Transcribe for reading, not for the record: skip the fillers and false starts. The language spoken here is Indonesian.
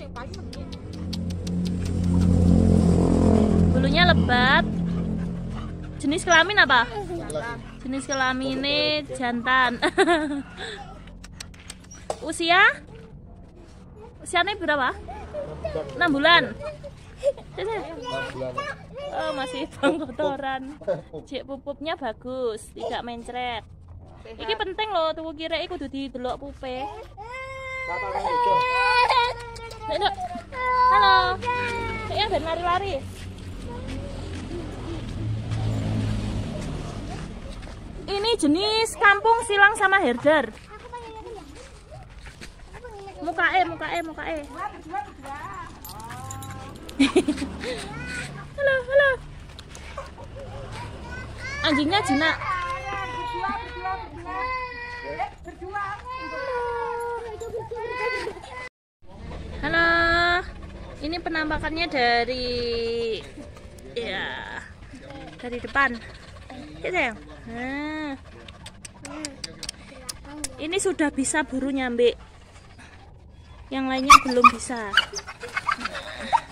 Bulunya lebat. Jenis kelamin apa? Jenis kelamin ini jantan. Usianya berapa? 6 bulan. Oh, masih bang kotoran. Cek pupupnya bagus, tidak mencret. Iki penting loh, tuku kira iku kudu didelok pupe. Halo. Ya ben lari-lari. Ini jenis kampung silang sama herder. Mukae. Halo. Anjingnya jinak. Halo. Ini penampakannya dari depan. Ya, sayang. Nah. Ini sudah bisa buru nyambe. Yang lainnya belum bisa.